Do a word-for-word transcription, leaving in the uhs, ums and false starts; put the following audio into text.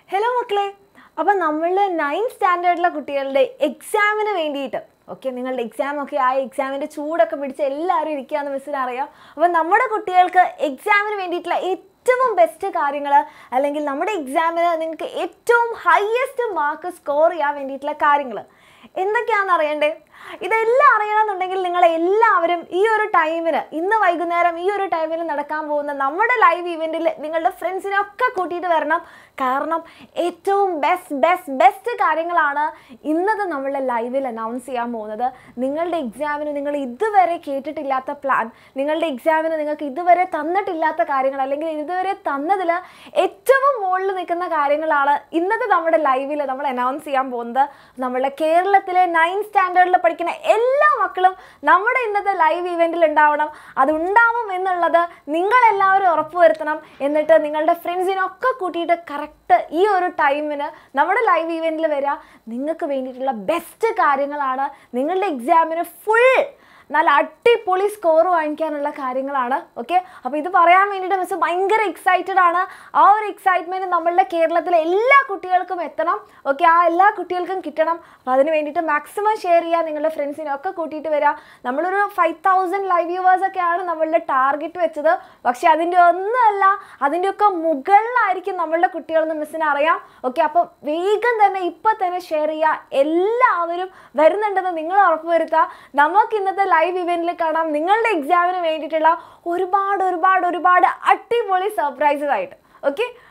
Hello മക്കളെ, അപ്പം നമ്മൾ നയൻത് സ്റ്റാൻഡേർഡിലെ കുട്ടികളുടെ എക്സാമിന് വേണ്ടിയിട്ട് ഓക്കെ നിങ്ങളുടെ എക്സാമൊക്കെ ആ എക്സാമിൻ്റെ ചൂടൊക്കെ പിടിച്ച് എല്ലാവരും ഇരിക്കുകയെന്ന് മിസ്സിന് അറിയാം. അപ്പം നമ്മുടെ കുട്ടികൾക്ക് എക്സാമിന് വേണ്ടിയിട്ടുള്ള ഏറ്റവും ബെസ്റ്റ് കാര്യങ്ങൾ അല്ലെങ്കിൽ നമ്മുടെ എക്സാമിന് നിങ്ങൾക്ക് ഏറ്റവും ഹയസ്റ്റ് മാർക്ക് സ്കോർ ചെയ്യാൻ വേണ്ടിയിട്ടുള്ള കാര്യങ്ങൾ എന്തൊക്കെയാണെന്ന് അറിയണ്ടേ? ഇതെല്ലാം അറിയണമെന്നുണ്ടെങ്കിൽ നിങ്ങൾ എല്ലാവരും ഈ ഒരു ടൈമിന് ഇന്ന് വൈകുന്നേരം ഈ ഒരു ടൈമിൽ നടക്കാൻ പോകുന്ന നമ്മുടെ ലൈവ് ഇവൻറ്റിൽ നിങ്ങളുടെ ഫ്രണ്ട്സിനെ ഒക്കെ കൂട്ടിയിട്ട് വരണം. കാരണം ഏറ്റവും ബെസ്റ്റ് ബെസ്റ്റ് ബെസ്റ്റ് കാര്യങ്ങളാണ് ഇന്നത്തെ നമ്മളുടെ ലൈവിൽ അനൗൺസ് ചെയ്യാൻ പോകുന്നത്. നിങ്ങളുടെ എക്സാമിന് നിങ്ങൾ ഇതുവരെ കേട്ടിട്ടില്ലാത്ത പ്ലാൻ, നിങ്ങളുടെ എക്സാമിന് നിങ്ങൾക്ക് ഇതുവരെ തന്നിട്ടില്ലാത്ത കാര്യങ്ങൾ അല്ലെങ്കിൽ ഇതുവരെ തന്നതിൽ ഏറ്റവും മുകളിൽ നിൽക്കുന്ന കാര്യങ്ങളാണ് ഇന്നത്തെ നമ്മുടെ ലൈവിൽ നമ്മൾ അനൗൺസ് ചെയ്യാൻ പോകുന്നത്. നമ്മളുടെ കേരളത്തിലെ നയൻത് സ്റ്റാൻഡേർഡിൽ പഠിക്കുന്ന എല്ലാ മക്കളും നമ്മുടെ ഇന്നത്തെ ലൈവ് ഇവൻറ്റിൽ ഉണ്ടാവണം. അതുണ്ടാവും എന്നുള്ളത് നിങ്ങളെല്ലാവരും ഉറപ്പുവരുത്തണം. എന്നിട്ട് നിങ്ങളുടെ ഫ്രണ്ട്സിനൊക്കെ കൂട്ടിയിട്ട് കറക്റ്റ് ഈ ഒരു ടൈമിന് നമ്മുടെ ലൈവ് ഇവൻറ്റിൽ വരിക. നിങ്ങൾക്ക് വേണ്ടിയിട്ടുള്ള ബെസ്റ്റ് കാര്യങ്ങളാണ്, നിങ്ങളുടെ എക്സാമിന് ഫുൾ നല്ല അടിപൊളി സ്കോർ വാങ്ങിക്കാനുള്ള കാര്യങ്ങളാണ്. ഓക്കെ, അപ്പോൾ ഇത് പറയാൻ വേണ്ടിയിട്ട് മിസ് ഭയങ്കര എക്സൈറ്റഡ് ആണ്. ആ ഒരു എക്സൈറ്റ്മെൻറ്റ് നമ്മളുടെ കേരളത്തിലെ എല്ലാ കുട്ടികൾക്കും എത്തണം. ഓക്കെ, ആ എല്ലാ കുട്ടികൾക്കും കിട്ടണം. അപ്പോൾ അതിന് വേണ്ടിയിട്ട് മാക്സിമം ഷെയർ ചെയ്യുക, നിങ്ങളുടെ ഫ്രണ്ട്സിനൊക്കെ കൂട്ടിയിട്ട് വരിക. നമ്മളൊരു ഫൈവ് തൗസൻഡ് ലൈവ് വ്യൂവേഴ്സൊക്കെയാണ് നമ്മളുടെ ടാർഗറ്റ് വെച്ചത്. പക്ഷേ അതിൻ്റെ ഒന്നുമല്ല, അതിൻ്റെയൊക്കെ മുകളിലായിരിക്കും നമ്മളുടെ കുട്ടികളെന്ന് മിസ്സിന് അറിയാം. ഓക്കെ, അപ്പോൾ വേഗം തന്നെ ഇപ്പം തന്നെ ഷെയർ ചെയ്യുക. എല്ലാവരും വരുന്നുണ്ടെന്ന് നിങ്ങൾ ഉറപ്പുവരുത്തുക. നമുക്ക് ഇന്നത്തെ ലൈവ് ഇവന്റിൽ കാണാം നിങ്ങളുടെ എക്സാമിന് വേണ്ടിയിട്ടുള്ള ഒരുപാട് ഒരുപാട് ഒരുപാട് അടിപൊളി സർപ്രൈസസ് ആയിട്ട്. ഓക്കെ,